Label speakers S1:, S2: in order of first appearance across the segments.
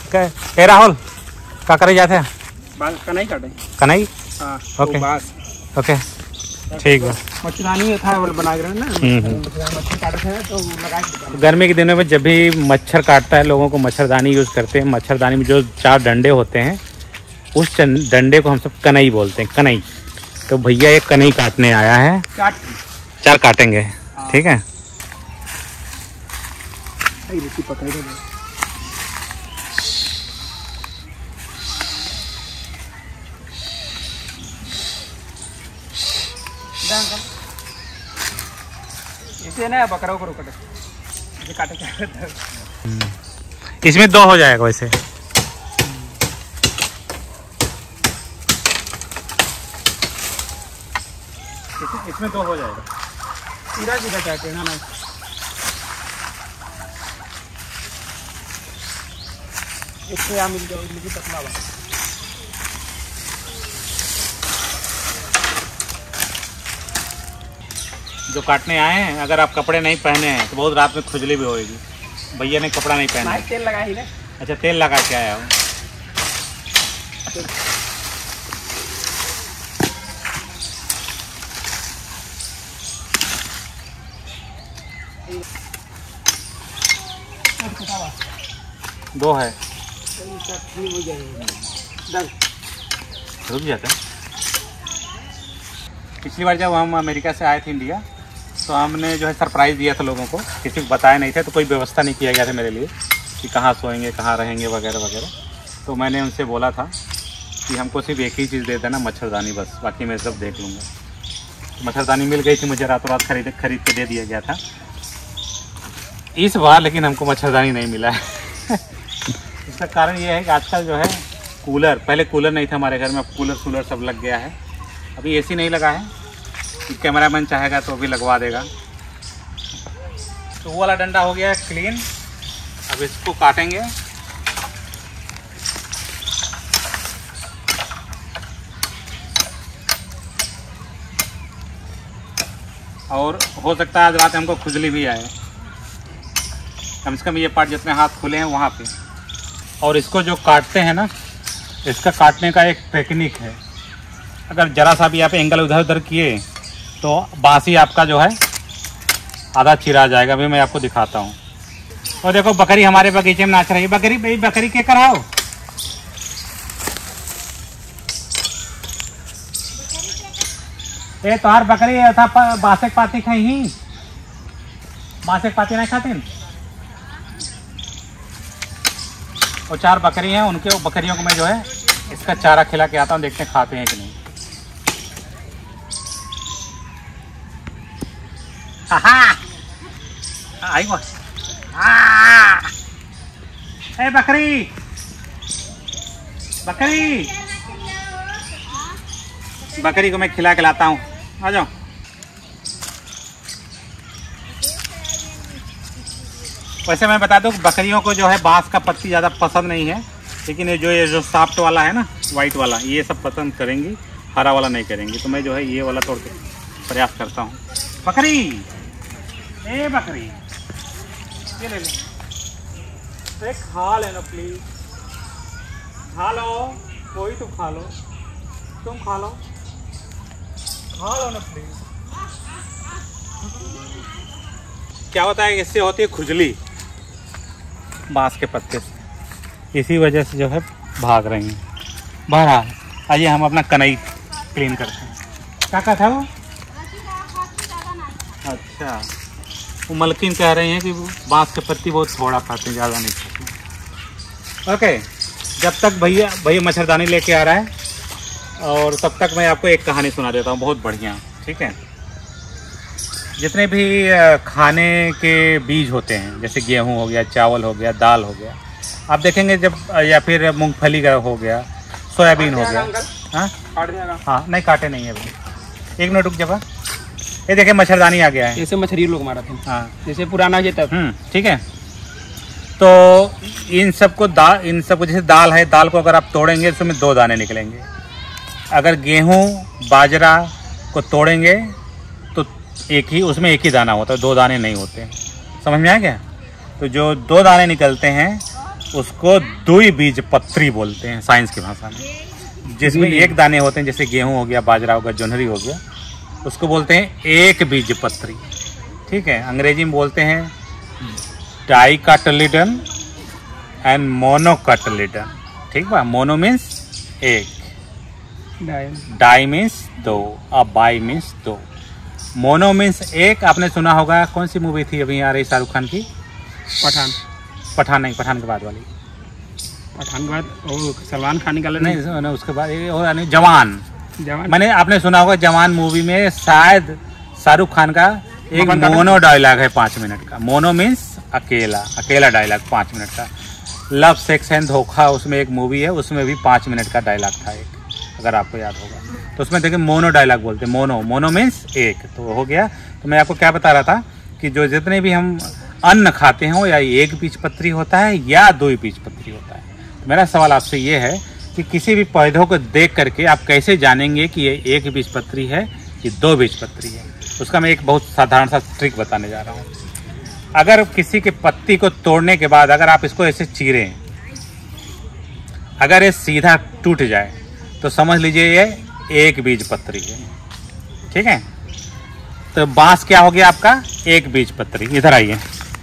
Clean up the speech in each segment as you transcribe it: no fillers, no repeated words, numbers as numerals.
S1: ए राहुल क्या करे जाते हैं?
S2: कनाई काटे।
S1: कनाई?
S2: हाँ,
S1: ओके ओके ठीक है।
S2: मच्छरदानी था वो बना रहे ना, मच्छर काटते हैं तो लगा।
S1: गर्मी के दिनों में जब भी मच्छर काटता है लोगों को मच्छरदानी यूज़ करते हैं। मच्छरदानी में जो 4 डंडे होते हैं उस डंडे को हम सब कनई बोलते हैं, कनई। तो भैया ये कनई काटने आया है, 4 काटेंगे। ठीक है
S2: इसे ना बकरा को काटे काटे।
S1: इसमें 2 हो जाएगा वैसे।
S2: इसमें 2 हो जाएगा। पूरा सीधा चाहते हैं ना। इससे यहाँ मिल जाओ पतला वाला।
S1: जो काटने आए हैं अगर आप कपड़े नहीं पहने हैं तो बहुत रात में खुजली भी होगी। भैया ने कपड़ा नहीं पहना है।
S2: तेल लगा ही ना।
S1: अच्छा तेल लगा के आया हो। दो है रुक जाता है। पिछली बार जब हम अमेरिका से आए थे इंडिया तो हमने जो है सरप्राइज़ दिया था लोगों को, किसी को बताया नहीं था तो कोई व्यवस्था नहीं किया गया था मेरे लिए कि कहाँ सोएंगे कहाँ रहेंगे वगैरह वगैरह। तो मैंने उनसे बोला था कि हमको सिर्फ एक ही चीज़ दे देना, मच्छरदानी, बस बाकी मैं सब देख लूँगा। तो मच्छरदानी मिल गई थी मुझे, रातों रात खरीद के दे दिया गया था इस बार, लेकिन हमको मच्छरदानी नहीं मिला है। इसका कारण ये है कि आजकल जो है कूलर, पहले कूलर नहीं था हमारे घर में, अब कूलर सब लग गया है। अभी एसी नहीं लगा है, कैमरामैन चाहेगा तो भी लगवा देगा। तो वो वाला डंडा हो गया है क्लीन। अब इसको काटेंगे। और हो सकता है आज रात हमको खुजली भी आए, कम से कम ये पार्ट जितने हाथ खुले हैं वहाँ पे। और इसको जो काटते हैं ना, इसका काटने का एक टेक्निक है। अगर जरा सा भी आप एंगल उधर उधर किए तो बांसी आपका जो है आधा चिरा जाएगा। अभी मैं आपको दिखाता हूँ। और देखो बकरी हमारे बगीचे में नाच रही है। बकरी भाई, बकरी के कराओ। ए तोहार बकरी था बांसे पाती खाई ही, बांसे पाती नहीं खाती। और 4 बकरी हैं, उनके बकरियों को मैं जो है इसका चारा खिला के आता हूँ, देखते हैं खाते हैं कि नहीं। आई वो ए बकरी, बकरी बकरी को मैं खिला के लाता हूँ, आ जाओ। वैसे मैं बता दूँ बकरियों को जो है बांस का पत्ती ज़्यादा पसंद नहीं है, लेकिन ये जो सॉफ्ट वाला है ना, वाइट वाला, ये सब पसंद करेंगी, हरा वाला नहीं करेंगी। तो मैं जो है ये वाला तोड़ के प्रयास करता हूँ। बकरी, ए बकरी, ये ले ले, खा लेना प्लीज, खा लो, कोई तो खा लो, तुम खा लो ना प्लीज। क्या होता है, इससे होती है खुजली बांस के पत्ते से, इसी वजह से जो है भाग रही हैं। बहरहाल आइए हम अपना कनई क्लीन करते हैं। क्या कहा था वो? अच्छा, वो मलकिन कह रहे हैं कि बांस के पत्ती बहुत थोड़ा खाते हैं, ज़्यादा नहीं खाते। ओके, जब तक भैया मच्छरदानी लेके आ रहा है और तब तक मैं आपको एक कहानी सुना देता हूँ, बहुत बढ़िया। ठीक है, जितने भी खाने के बीज होते हैं, जैसे गेहूँ हो गया, चावल हो गया, दाल हो गया, आप देखेंगे जब, या फिर मूंगफली का हो गया, सोयाबीन हो गया। हाँ नहीं काटे नहीं है अभी, 1 मिनट रुक जब। ये देखिए मच्छरदानी आ गया है,
S2: जैसे मछली लोग मारा थे।
S1: हाँ
S2: जैसे पुराना जे तब।
S1: ठीक है। तो इन सबको जैसे दाल है, दाल को अगर आप तोड़ेंगे तो उसमें 2 दाने निकलेंगे। अगर गेहूँ बाजरा को तोड़ेंगे तो उसमें एक ही दाना होता है, 2 दाने नहीं होते। समझ में आ गया? तो जो 2 दाने निकलते हैं उसको द्विबीजपत्री बोलते हैं साइंस की भाषा में। जिसमें एक दाने होते हैं, जैसे गेहूं हो गया, बाजरा हो गया, जोन्हरी हो गया, उसको बोलते हैं एक बीजपत्री। ठीक है, अंग्रेजी में बोलते हैं डाइकोटिलेडन एंड मोनोकोटिलेडन। ठीक बा, मोनो मीन्स एक, डाई मीन्स दो, और बाई मीन्स दो। मोनो मीन्स एक। आपने सुना होगा, कौन सी मूवी थी अभी आ रही शाहरुख खान की? पठान नहीं, पठान के बाद वाली।
S2: पठान के बाद सलमान खान निकाले
S1: नहीं, उसके बाद जवान। मैंने आपने सुना होगा, जवान मूवी में शायद शाहरुख खान का एक मोनो डायलॉग है 5 मिनट का। मोनो मीन्स अकेला, अकेला डायलॉग 5 मिनट का। लव सेक्स एंड धोखा उसमें एक मूवी है, उसमें भी 5 मिनट का डायलॉग था एक, अगर आपको याद होगा। तो उसमें देखिए मोनो डायलॉग बोलते हैं, मोनो, मोनो मीन्स एक। तो हो गया। तो मैं आपको क्या बता रहा था कि जो जितने भी हम अन्न खाते हैं या एक बीजपत्री होता है या द्विबीजपत्री होता है। तो मेरा सवाल आपसे ये है कि किसी भी पौधों को देख करके आप कैसे जानेंगे कि ये एक बीजपत्री है कि दो बीजपत्री है? उसका मैं एक बहुत साधारण सा ट्रिक बताने जा रहा हूँ। अगर किसी के पत्ती को तोड़ने के बाद अगर आप इसको ऐसे चीरें, अगर ये सीधा टूट जाए तो समझ लीजिए ये एक बीजपत्री है। ठीक है, तो बांस क्या हो गया आपका? एक बीजपत्री। इधर आइए,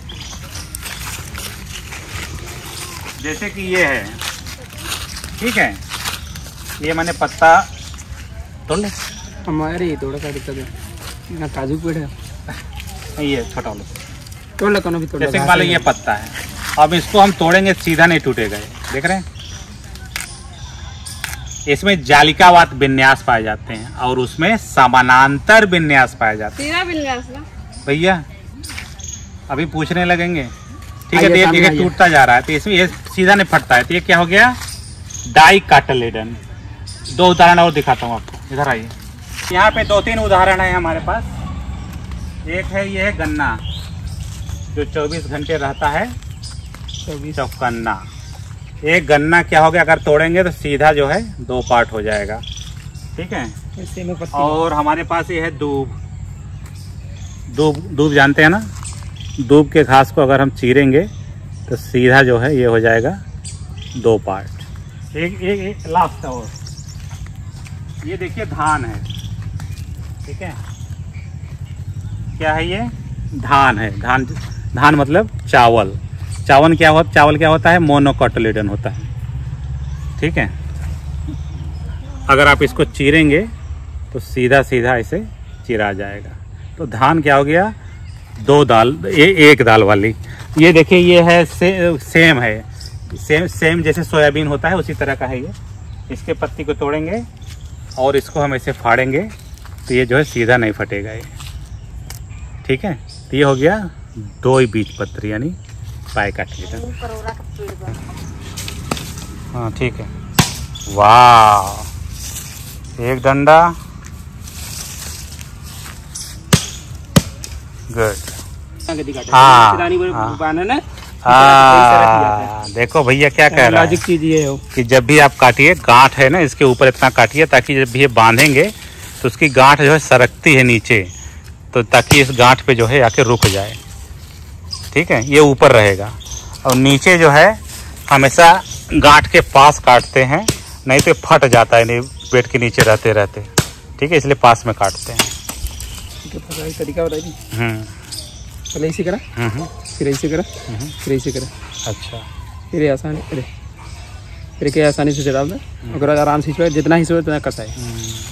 S1: जैसे कि ये है, ठीक है, ये मैंने पत्ता तोड़ ले।
S2: हमारे थोड़ा सा दिक्कत है, काजू पेड़ है,
S1: ये छोटा वाला
S2: तोड़ लो, भी तोड़।
S1: जैसे मान लो ये पत्ता है, अब इसको हम तोड़ेंगे सीधा नहीं टूटेगा। देख रहे हैं, इसमें जालिकावात विन्यास पाए जाते हैं और उसमें समानांतर विन्यास पाए जाते हैं। विन्यास भैया अभी पूछने लगेंगे। ठीक है, ये टूटता जा रहा है, तो इसमें ये सीधा नहीं फटता है, तो ये क्या हो गया? डाइकोटिलेडन। 2 उदाहरण और दिखाता हूँ आपको, इधर आइए। यहाँ पे 2-3 उदाहरण है हमारे पास। एक है, ये है गन्ना जो 24 घंटे रहता है, 24 चौकन्ना। एक गन्ना क्या हो गया, अगर तोड़ेंगे तो सीधा जो है 2 पार्ट हो जाएगा। ठीक है, और हमारे पास ये है दूब। दूब जानते हैं ना? दूब के घास को अगर हम चीरेंगे तो सीधा जो है ये हो जाएगा 2 पार्ट। एक लास्ट और ये देखिए धान है। ठीक है, क्या है ये? धान है। धान मतलब चावल। चावल क्या होता है? मोनोकोटिलेडन होता है। ठीक है, अगर आप इसको चीरेंगे तो सीधा सीधा ऐसे चिरा जाएगा। तो धान क्या हो गया? 2 दाल, एक दाल वाली। ये देखिए, ये है सेम है, सेम जैसे सोयाबीन होता है उसी तरह का है ये। इसके पत्ती को तोड़ेंगे और इसको हम ऐसे फाड़ेंगे तो ये जो है सीधा नहीं फटेगा ये। ठीक है, तो ये हो गया 2 बीजपत्री यानी डाइकोटिलेडन। हाँ ठीक है, वाह, एक डंडा, गुड। देखो भैया क्या कह रहा है,
S2: चीज ये हो
S1: कि जब भी आप काटिए, गांठ है ना इसके ऊपर इतना काटिए ताकि जब भी ये बांधेंगे तो उसकी गांठ जो है सरकती है नीचे, तो ताकि इस गांठ पे जो है आके रुक जाए। ठीक है, ये ऊपर रहेगा और नीचे जो है हमेशा गांठ के पास काटते हैं, नहीं तो फट जाता है पेट के नीचे रहते रहते। ठीक है, इसलिए पास में काटते हैं।
S2: तरीका बताइए। पहले ऐसे करा, फिर ऐसे करा, फिर ऐसे करा।
S1: अच्छा,
S2: फिर आसानी, फिर क्या आसानी से चला दे, अगर आराम से जितना ही उतना कसा है।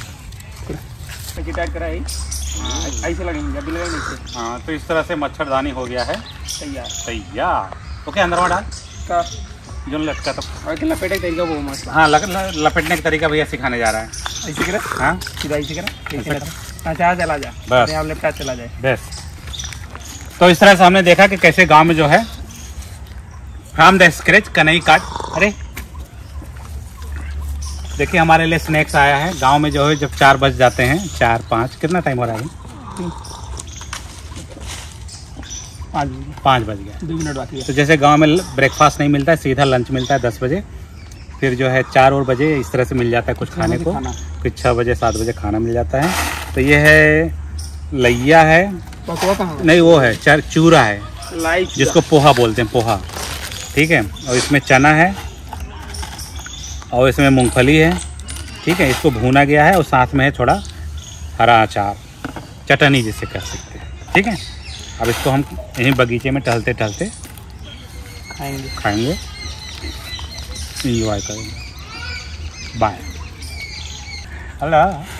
S2: ऐसे लगेंगे।
S1: हाँ, तो इस तरह से मच्छरदानी हो गया है तैयार। ओके, अंदर में डाल का जो लटका तो
S2: लपेटने का तरीका वो मस्त।
S1: हाँ, लपेटने का तरीका भैया सिखाने जा रहा है।
S2: ऐसे करा,
S1: हाँ
S2: सीधा ऐसे करा, अच्छा चला जा,
S1: बस
S2: आप लपटा चला जाए
S1: बस। तो इस तरह से हमने देखा कि कैसे गांव में जो है फ्रॉम द स्क्रैच कनई काट। अरे देखिए, हमारे लिए स्नैक्स आया है। गांव में जो है जब 4 बज जाते हैं, 4-5, कितना टाइम हो रहा है? 5 बज गया,
S2: 2 मिनट बाकी है।
S1: तो जैसे गांव में ब्रेकफास्ट नहीं मिलता है, सीधा लंच मिलता है 10 बजे, फिर जो है 4 और बजे इस तरह से मिल जाता है कुछ खाने को, फिर 6 बजे 7 बजे खाना मिल जाता है। तो ये है लैया है,
S2: पकवा कहाँ?
S1: नहीं वो है चूरा है,
S2: लाइक
S1: जिसको पोहा बोलते हैं, पोहा। ठीक है, और इसमें चना है और इसमें मूंगफली है, ठीक है। इसको भूना गया है और साथ में है थोड़ा हरा अचार, चटनी जिसे कह सकते हैं, ठीक है। अब इसको हम यहीं बगीचे में टहलते टहलते खाएंगे, इंजॉय करेंगे। बाय। हेलो।